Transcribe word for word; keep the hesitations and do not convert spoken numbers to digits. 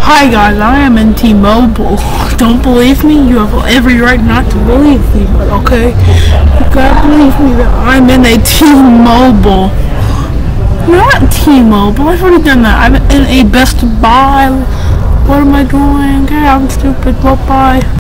Hi guys, I am in T-Mobile. Don't believe me? You have every right not to believe me, but okay? You gotta believe me that I'm in a T-Mobile. Not T-Mobile, I've already done that. I'm in a Best Buy. What am I doing? Okay, I'm stupid. Bye-bye.